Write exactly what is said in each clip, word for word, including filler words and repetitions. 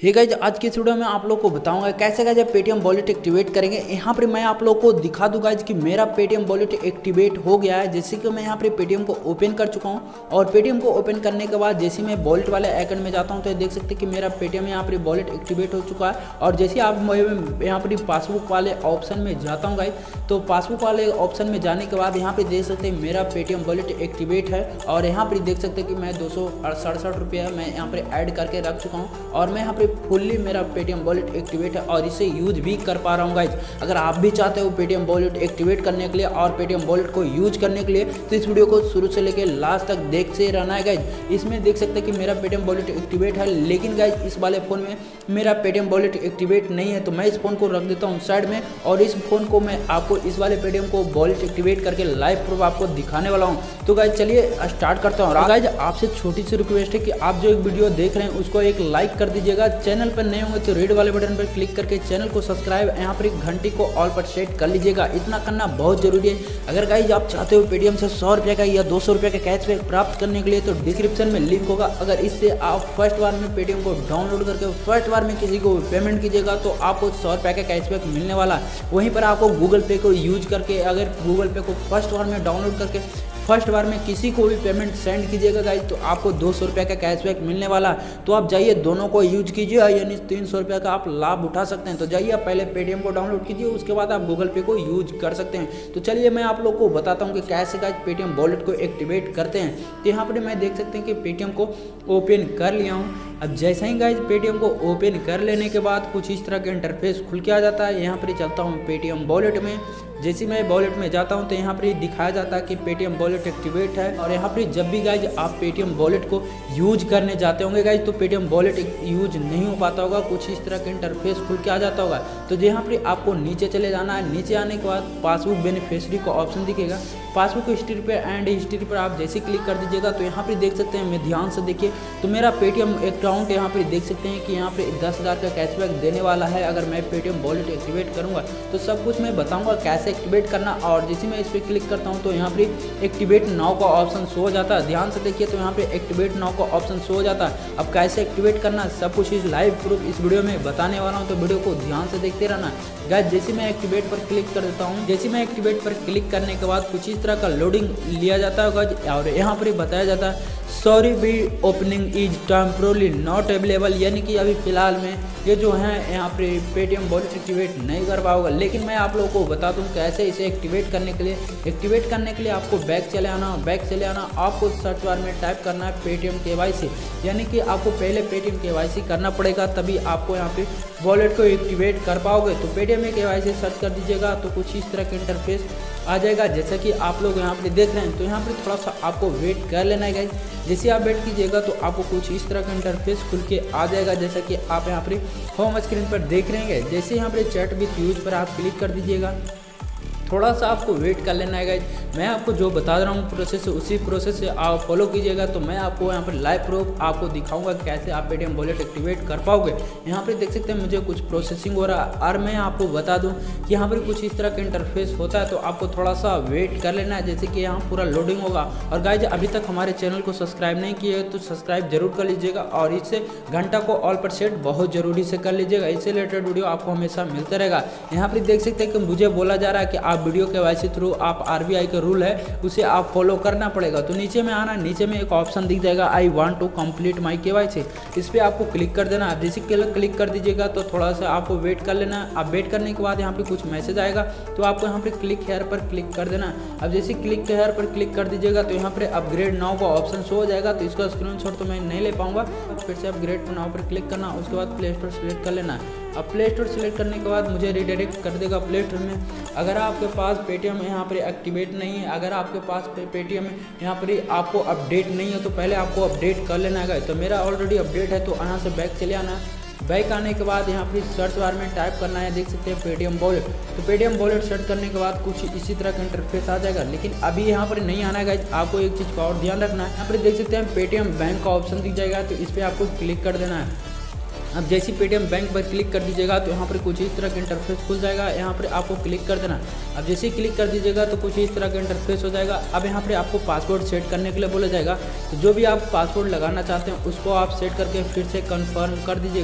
Hey guys, आज की इस वीडियो में आप लोग को बताऊंगा कैसे गाइज पेटीएम वॉलेट एक्टिवेट करेंगे। यहाँ पर मैं आप लोग को दिखा दूंगा गाइज कि मेरा पेटीएम वॉलेट एक्टिवेट हो गया है। जैसे कि मैं यहाँ पर पेटीएम को ओपन कर चुका हूँ और पेटीएम को ओपन करने के बाद जैसे मैं वॉलेट वाले अकाउंट में जाता हूँ तो देख सकते हैं कि मेरा पेटीएम यहाँ पर वॉलेट एक्टिवेट हो चुका है। और जैसे आप यहाँ पर पासबुक वाले ऑप्शन में जाता हूँ गाइज, तो पासबुक वाले ऑप्शन में जाने के बाद यहाँ पर देख सकते हैं मेरा पेटीएम वॉलेट एक्टिवेट है। और यहाँ पर देख सकते हैं कि मैं दो सौ सड़सठ रुपया मैं यहाँ पर ऐड करके रख चुका हूँ और मैं यहाँ पर फुल्ली मेरा पेटीएम वॉलेट एक्टिवेट है और इसे यूज भी कर पा रहा हूँ गाइज। अगर आप भी चाहते हो पेटीएम वॉलेट एक्टिवेट करने के लिए और पेटीएम वॉलेट को यूज करने के लिए तो इस वीडियो को शुरू से लेकर लास्ट तक देखते रहना है गाइज। इसमें देख सकते हैं कि मेरा पेटीएम वॉलेट एक्टिवेट है, लेकिन गाइज इस वाले फोन में मेरा पेटीएम वॉलेट एक्टिवेट नहीं है। तो मैं इस फोन को रख देता हूँ साइड में और इस फोन को मैं आपको इस वाले पेटीएम को वॉलेट एक्टिवेट करके लाइव प्रूफ आपको दिखाने वाला हूँ। तो गाइज चलिए स्टार्ट करता हूँ। गाइज आपसे छोटी सी रिक्वेस्ट है कि आप जो एक वीडियो देख रहे हैं उसको एक लाइक कर दीजिएगा। चैनल पर नए होंगे तो रेड वाले बटन पर क्लिक करके चैनल को सब्सक्राइब, यहाँ पर घंटी को ऑल पर सेट कर लीजिएगा। इतना करना बहुत जरूरी है। अगर गाइज आप चाहते हो पेटीएम से सौ रुपये का या दो सौ रुपये का कैशबैक प्राप्त करने के लिए तो डिस्क्रिप्शन में लिंक होगा। अगर इससे आप फर्स्ट बार में पेटीएम को डाउनलोड करके फर्स्ट बार में किसी को पेमेंट कीजिएगा तो आपको सौ रुपये का कैशबैक मिलने वाला है। वहीं पर आपको गूगल पे को यूज करके अगर गूगल पे को फर्स्ट बार में डाउनलोड करके फर्स्ट बार में किसी को भी पेमेंट सेंड कीजिएगा गाइज तो आपको दो सौ रुपये का कैशबैक मिलने वाला है। तो आप जाइए दोनों को यूज कीजिए, यानी तीन सौ रुपये का आप लाभ उठा सकते हैं। तो जाइए आप पहले पेटीएम को डाउनलोड कीजिए, उसके बाद आप गूगल पे को यूज कर सकते हैं। तो चलिए मैं आप लोग को बताता हूँ कि कैसे गाइज पेटीएम वॉलेट को एक्टिवेट करते हैं। तो यहाँ पर मैं देख सकते हैं कि पेटीएम को ओपन कर लिया हूँ। अब जैसे ही गाइज पेटीएम को ओपन कर लेने के बाद कुछ इस तरह का इंटरफेस खुल के आ जाता है। यहाँ पर चलता हूँ पेटीएम वॉलेट में। जैसे मैं वॉलेट में जाता हूं तो यहाँ पर दिखाया जाता है कि पेटीएम वॉलेट एक्टिवेट है। और यहाँ पर जब भी गाइज आप पेटीएम वॉलेट को यूज करने जाते होंगे गाइज तो पेटीएम वॉलेट यूज नहीं हो पाता होगा, कुछ इस तरह का इंटरफेस खुल के आ जाता होगा। तो यहाँ पर आपको नीचे चले जाना है। नीचे आने के बाद पासबुक बेनिफिशियरी का ऑप्शन दिखेगा। पासबुक हिस्ट्री पे एंड हिस्ट्री पर आप जैसे क्लिक कर दीजिएगा तो यहाँ पर देख सकते हैं, मैं ध्यान से देखिए तो मेरा पेटीएम अकाउंट यहाँ पर देख सकते हैं कि यहाँ पे दस हज़ार का कैशबैक देने वाला है। अगर मैं पेटीएम वॉलेट एक्टिवेट करूँगा तो सब कुछ मैं बताऊँगा कैसे एक्टिवेट करना। और जैसे मैं इस पर क्लिक करता हूँ तो यहाँ पर एक्टिवेट नाउ का ऑप्शन शो हो जाता है। ध्यान से देखिए तो यहाँ पे एक्टिवेट नाउ का ऑप्शन शो हो जाता है। अब कैसे एक्टिवेट करना सब कुछ इस लाइव प्रूफ इस वीडियो में बताने वाला हूँ, तो वीडियो को ध्यान से देखते रहना गाइस। जैसे मैं एक्टिवेट पर क्लिक कर देता हूँ, जैसे मैं एक्टिवेट पर क्लिक करने के बाद कुछ इस तरह का लोडिंग लिया जाता है और यहाँ पर बताया जाता है sorry be opening is temporarily not available, यानी कि अभी फिलहाल में ये जो है यहाँ पे पेटीएम वॉलेट एक्टिवेट नहीं कर पाओगे। लेकिन मैं आप लोगों को बता दूं कैसे इसे एक्टिवेट करने के लिए एक्टिवेट करने के लिए आपको बैक चले आना बैक चले आना आपको सर्च बार में टाइप करना है पेटीएम केवाईसी, यानी कि आपको पहले पेटीएम केवाईसी करना पड़ेगा तभी आपको यहाँ पे वॉलेट को एक्टिवेट कर पाओगे। तो पेटीएम में केवाईसी सर्च कर दीजिएगा तो कुछ इस तरह का इंटरफेस आ जाएगा जैसा कि आप लोग यहाँ पे देख रहे हैं। तो यहाँ पे थोड़ा सा आपको वेट कर लेना है गाइस। जैसे आप वेट कीजिएगा तो आपको कुछ इस तरह का इंटरफेस खुल के आ जाएगा जैसा कि आप यहाँ पे होम स्क्रीन पर देख रहे हैं। जैसे यहाँ पे चैट विथ यूज पर आप क्लिक कर दीजिएगा, थोड़ा सा आपको वेट कर लेना है गाइज। मैं आपको जो बता रहा हूँ प्रोसेस उसी प्रोसेस से आप फॉलो कीजिएगा। तो मैं आपको यहाँ पर लाइव प्रूफ आपको दिखाऊंगा कैसे आप पेटीएम वॉलेट एक्टिवेट कर पाओगे। यहाँ पर देख सकते हैं मुझे कुछ प्रोसेसिंग हो रहा है और मैं आपको बता दूँ कि यहाँ पर कुछ इस तरह का इंटरफेस होता है तो आपको थोड़ा सा वेट कर लेना है जैसे कि यहाँ पूरा लोडिंग होगा। और गाइज अभी तक हमारे चैनल को सब्सक्राइब नहीं किए तो सब्सक्राइब जरूर कर लीजिएगा और इससे घंटा को ऑल पर सेट बहुत जरूरी से कर लीजिएगा। इससे रिलेटेड वीडियो आपको हमेशा मिलता रहेगा। यहाँ पर देख सकते हैं कि मुझे बोला जा रहा है कि आप वीडियो केवाईसी थ्रू आप आरबीआई का रूल है उसे आप फॉलो करना पड़ेगा। तो नीचे में आना, नीचे में एक ऑप्शन दिख जाएगा I want to complete my KYC, इस पे आपको क्लिक कर देना। जैसे क्लिक कर दीजिएगा तो थोड़ा सा आपको वेट कर लेना। अब वेट करने के बाद यहाँ पे कुछ मैसेज आएगा तो आपको यहाँ पे क्लिक हेयर पर क्लिक कर देना। अब जैसे क्लिक हेयर पर क्लिक कर दीजिएगा तो यहाँ पर अपग्रेड नाउ का ऑप्शन शो हो जाएगा। तो इसका स्क्रीनशॉट तो मैं नहीं ले पाऊंगा, फिर से अपग्रेड नाउ पर क्लिक करना, उसके बाद प्ले स्टोर सेलेक्ट कर लेना। अब प्ले स्टोर सेलेक्ट करने के बाद मुझे रिडायरेक्ट कर देगा प्ले स्टोर में। अगर आपके पास पेटीएम यहाँ पर एक्टिवेट नहीं है, अगर आपके पास पेटीएम यहाँ पर आपको अपडेट नहीं है तो पहले आपको अपडेट कर लेना है। तो मेरा ऑलरेडी अपडेट है तो यहाँ से बैक चले आना। बैक आने के बाद यहाँ पर सर्च बार में टाइप करना है, देख सकते हैं पेटीएम वॉलेट। तो पेटीएम वॉलेट सर्च करने के बाद कुछ इसी तरह का इंटरफेस आ जाएगा, लेकिन अभी यहाँ पर नहीं आना है। आपको एक चीज़ का और ध्यान रखना है, यहाँ पर देख सकते हैं पेटीएम बैंक का ऑप्शन दिख जाएगा तो इस पर आपको क्लिक कर देना है। अब जैसे पेटीएम बैंक पर क्लिक कर दीजिएगा तो यहाँ पर कुछ इस तरह का इंटरफेस खुल जाएगा, यहाँ पर आपको क्लिक कर देना। अब जैसे ही क्लिक कर दीजिएगा तो कुछ इस तरह का इंटरफेस हो जाएगा। अब यहाँ पर आपको पासवर्ड सेट करने के लिए बोला जाएगा, तो जो भी आप पासवर्ड लगाना चाहते हैं उसको आप सेट करके फिर से कन्फर्म कर दीजिएगा।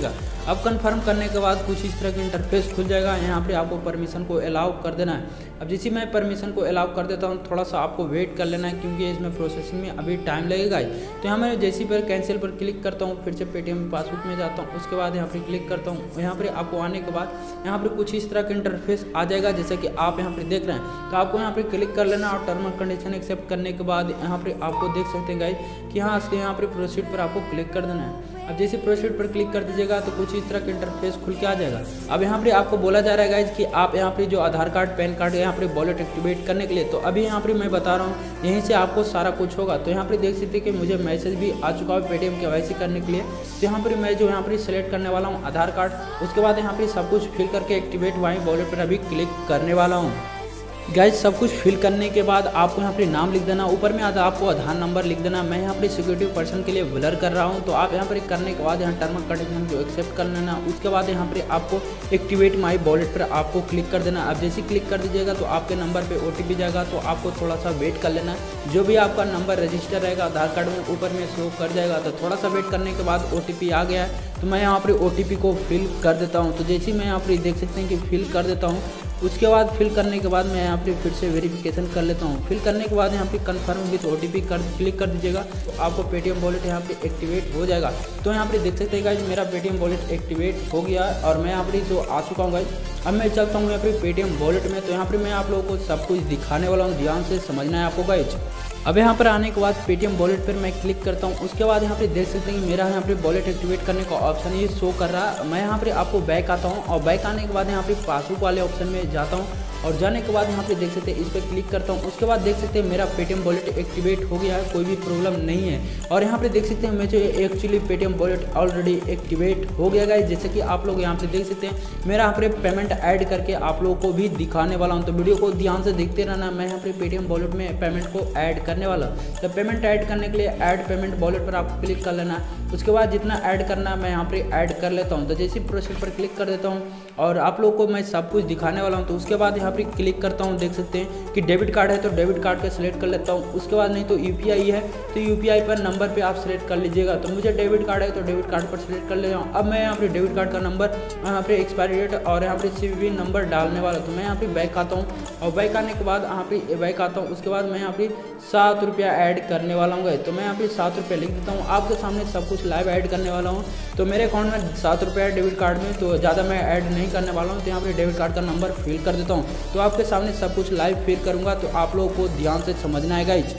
अब कंफर्म करने के बाद कुछ इस तरह का इंटरफेस खुल जाएगा। यहाँ पे आपको परमिशन को अलाउ कर देना है। अब जैसे मैं परमिशन को अलाउ कर देता हूँ, थोड़ा सा आपको वेट कर लेना है क्योंकि इसमें प्रोसेसिंग में अभी टाइम लगेगा। तो यहाँ मैं जैसे पर कैंसिल पर क्लिक करता हूँ, फिर से पेटीएम पासबुक में जाता हूँ, उसके बाद यहाँ पर क्लिक करता हूँ। यहाँ पर आपको आने के बाद यहाँ पर कुछ इस तरह का इंटरफेस आ जाएगा जैसे कि आप यहाँ पर देख रहे हैं। तो आपको यहाँ पर क्लिक कर लेना और टर्म एंड कंडीशन एक्सेप्ट करने के बाद यहाँ पर आपको देख सकते हैं गाइस कि हाँ यहाँ पर प्रोसीड पर आपको क्लिक कर देना है। अब जैसे प्रोसीड पर क्लिक कर दीजिएगा तो कुछ इस तरह का इंटरफेस खुल के आ जाएगा। अब यहाँ पे आपको बोला जा रहा है गाइज कि आप यहाँ पे जो आधार कार्ड पैन कार्ड यहाँ पे वॉलेट एक्टिवेट करने के लिए, तो अभी यहाँ पे मैं बता रहा हूँ यहीं से आपको सारा कुछ होगा। तो यहाँ पे देख सकते हैं कि मुझे मैसेज भी आ चुका है पेटीएम केवाईसी करने के लिए। तो यहाँ पर मैं जो यहाँ पर सिलेक्ट करने वाला हूँ आधार कार्ड, उसके बाद यहाँ पर सब कुछ फिल करके एक्टिवेट वाई वॉलेट पर अभी क्लिक करने वाला हूँ। गाइज सब कुछ फिल करने के बाद आपको यहाँ पे नाम लिख देना, ऊपर में आता आपको आधार नंबर लिख देना। मैं यहाँ पे सिक्योरिटी पर्सन के लिए ब्लर कर रहा हूँ। तो आप यहाँ पर करने के बाद यहाँ टर्म एंड कंडीशन जो एक्सेप्ट कर लेना, उसके बाद यहाँ पर आपको एक्टिवेट माई वॉलेट पर आपको क्लिक कर देना। अब जैसे क्लिक कर दीजिएगा तो आपके नंबर पर ओ टी पी जाएगा। तो आपको थोड़ा सा वेट कर लेना, जो भी आपका नंबर रजिस्टर रहेगा आधार कार्ड में ऊपर में शो कर जाएगा। तो थोड़ा सा वेट करने के बाद ओ टी पी आ गया है। तो मैं यहाँ पर ओ टी पी को फिल कर देता हूँ। तो जैसे मैं यहाँ पर देख सकते हैं कि फिल कर देता हूँ, उसके बाद फिल करने के बाद मैं यहाँ पे फिर से वेरिफिकेशन कर लेता हूँ। फिल करने के बाद यहाँ पे कंफर्म विथ ओटीपी कर क्लिक कर दीजिएगा तो आपको पेटीएम वॉलेट यहाँ पे एक्टिवेट हो जाएगा। तो यहाँ पे देख सकते हैं गाइज मेरा पेटीएम वॉलेट एक्टिवेट हो गया और मैं यहाँ पर जो आ चुका हूँ गाइज। अब मैं चलता हूँ यहाँ पे पेटीएम वॉलेट में। तो यहाँ पर मैं आप लोगों को सब कुछ दिखाने वाला हूँ, ध्यान से समझना है आपको गाइज। अब यहाँ पर आने के बाद पेटीएम वॉलेट पर मैं क्लिक करता हूँ। उसके बाद यहाँ पे देख सकते हैं कि मेरा यहाँ पे वॉलेट एक्टिवेट करने का ऑप्शन ये शो कर रहा है। मैं यहाँ पे आपको बैक आता हूँ और बैक आने के बाद यहाँ पे पासबुक वाले ऑप्शन में जाता हूँ और जाने के बाद यहाँ पे देख सकते हैं इस पर क्लिक करता हूँ। उसके बाद देख सकते हैं मेरा पेटीएम वॉलेट एक्टिवेट हो गया है, कोई भी प्रॉब्लम नहीं है। और यहाँ पे देख सकते हैं मुझे actually Paytm wallet already activate हो गया है। जैसे कि आप लोग यहाँ पे देख सकते हैं मेरा यहाँ पे पेमेंट ऐड करके आप लोगों को भी दिखाने वाला हूँ। तो वीडियो को ध्यान से देखते रहना। मैं यहाँ पे पेटीएम वॉलेट में पेमेंट को ऐड करने वाला। तो पेमेंट ऐड करने के लिए ऐड पेमेंट वॉलेट पर आपको क्लिक कर लेना है। उसके बाद जितना ऐड करना है मैं यहाँ पे ऐड कर लेता हूँ। तो जैसे प्रोसीड पर क्लिक कर देता हूँ और आप लोगों को मैं सब कुछ दिखाने वाला हूँ। तो उसके बाद यहाँ पे क्लिक करता हूँ, देख सकते हैं कि डेबिट कार्ड है तो डेबिट कार्ड पे सिलेक्ट कर लेता हूँ। उसके बाद नहीं तो यूपीआई है तो यूपीआई पर नंबर पे आप सिलेक्ट कर लीजिएगा। तो मुझे डेबिट कार्ड है तो डेबिट कार्ड पर सिलेक्ट कर ले जाऊँ। अब मैं यहाँ पे डेबिट कार्ड का नंबर, यहाँ पे एक्सपायरी डेट और यहाँ पे सीवीवी नंबर डालने वाला। तो मैं यहाँ पे बैक आता हूँ और बैक आने के बाद यहाँ पे बैक आता हूँ। उसके बाद मैं यहाँ पे सात रुपया ऐड करने वाला हूँ। तो मैं यहाँ पे सात रुपया लिख देता हूँ, आपके सामने सब कुछ लाइव ऐड करने वाला हूँ। तो मेरे अकाउंट में सात रुपया है डेबिट कार्ड में, तो ज़्यादा मैं ऐड नहीं करने वाला हूँ। तो यहाँ पे डेबिट कार्ड का नंबर फिल कर देता हूँ। तो आपके सामने सब कुछ लाइव फिल करूँगा, तो आप लोगों को ध्यान से समझना है गाइज।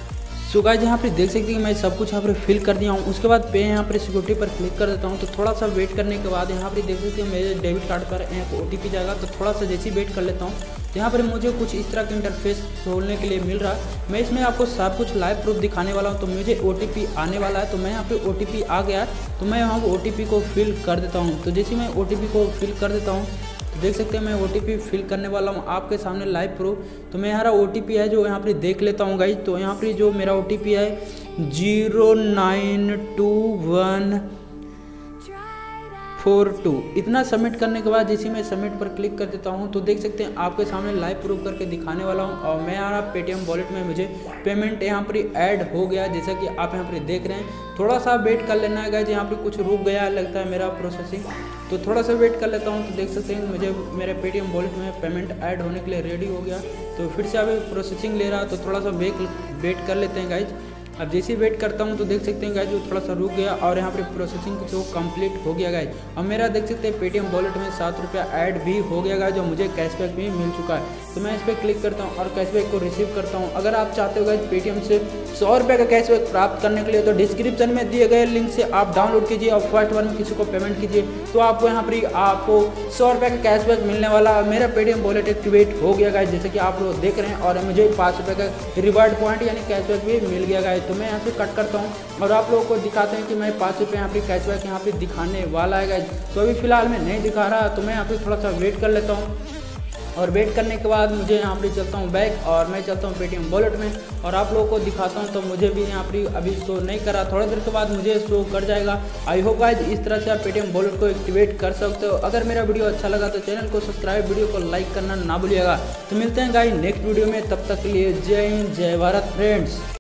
सो गाइज यहाँ पे देख सकते हैं कि मैं सब कुछ यहाँ पर फिल कर दिया हूँ। उसके बाद पे यहाँ पर सिक्योरिटी पर क्लिक कर देता हूँ। तो थोड़ा सा वेट करने के बाद यहाँ पर देख सकते हैं मेरे डेबिट कार्ड पर एक ओ टी पी जाएगा। तो थोड़ा सा जैसे वेट कर लेता हूँ तो यहाँ पर मुझे कुछ इस तरह का इंटरफेस खोलने के लिए मिल रहा है। मैं इसमें आपको सब कुछ लाइव प्रूफ दिखाने वाला हूँ। तो मुझे ओ टी पी आने वाला है। तो मैं यहाँ पे ओ टी पी आ गया तो मैं यहाँ ओ टी पी को फिल कर देता हूँ। तो जैसे मैं ओ टी पी को फिल कर देता हूँ तो देख सकते हैं मैं ओ टी पी फिल करने वाला हूँ आपके सामने लाइव प्रूफ। तो मैं यहाँ ओ टी पी है जो यहाँ पर देख लेता हूँ गाइज। तो यहाँ पर जो मेरा ओ टी पी है zero nine two one four two, इतना सबमिट करने के बाद जैसे मैं सबमिट पर क्लिक कर देता हूँ तो देख सकते हैं आपके सामने लाइव प्रूफ करके दिखाने वाला हूँ। और मैं यहाँ पेटीएम वॉलेट में मुझे पेमेंट यहाँ पर ऐड हो गया, जैसा कि आप यहाँ पर देख रहे हैं। थोड़ा सा वेट कर लेना है गाइस, यहाँ पे कुछ रुक गया है लगता है मेरा प्रोसेसिंग। तो थोड़ा सा वेट कर लेता हूँ। तो देख सकते हैं मुझे मेरे पेटीएम वॉलेट में पेमेंट ऐड होने के लिए रेडी हो गया। तो फिर से अभी प्रोसेसिंग ले रहा है, तो थोड़ा सा वेट वेट कर लेते हैं गाइज। अब जैसे ही वेट करता हूँ तो देख सकते हैं गाइज वो थोड़ा सा रुक गया और यहाँ पे प्रोसेसिंग जो कंप्लीट हो गया गाइज। अब मेरा देख सकते हैं पेटीएम वॉलेट में सात रुपया ऐड भी हो गया गाइज, जो मुझे कैशबैक भी मिल चुका है। तो मैं इस पर क्लिक करता हूँ और कैशबैक को रिसीव करता हूँ। अगर आप चाहते हो गाइज पेटीएम से सौ रुपये का कैशबैक प्राप्त करने के लिए तो डिस्क्रिप्शन में दिए गए लिंक से आप डाउनलोड कीजिए और फर्स्ट बार में किसी को पेमेंट कीजिए तो आपको यहाँ पर आपको सौ रुपये का कैशबैक मिलने वाला। मेरा पेटीएम वॉलेट एक्टिवेट हो गया गाइज, जैसे कि आप लोग देख रहे हैं। और मुझे पाँच रुपये का रिवार्ड पॉइंट यानी कैशबैक भी मिल गया गाइज। तो मैं यहाँ से कट करता हूँ और आप लोगों को दिखाते हैं कि मैं पाँच रुपये यहाँ पे कैशबैक यहाँ पे दिखाने वाला है गाइज। तो अभी फिलहाल मैं नहीं दिखा रहा, तो मैं यहाँ पे थोड़ा सा वेट कर लेता हूँ। और वेट करने के बाद मुझे यहाँ पे चलता हूँ बैक और मैं चलता हूँ पेटीएम वॉलेट में और आप लोगों को दिखाता हूँ। तो मुझे भी यहाँ पे अभी शो नहीं करा, थोड़ी देर के बाद मुझे शो कर जाएगा। आई होप गाइज इस तरह से आप पेटीएम वॉलेट को एक्टिवेट कर सकते हो। अगर मेरा वीडियो अच्छा लगा तो चैनल को सब्सक्राइब, वीडियो को लाइक करना ना भूलिएगा। तो मिलते हैं गाइज नेक्स्ट वीडियो में, तब तक के लिए जय हिंद जय भारत फ्रेंड्स।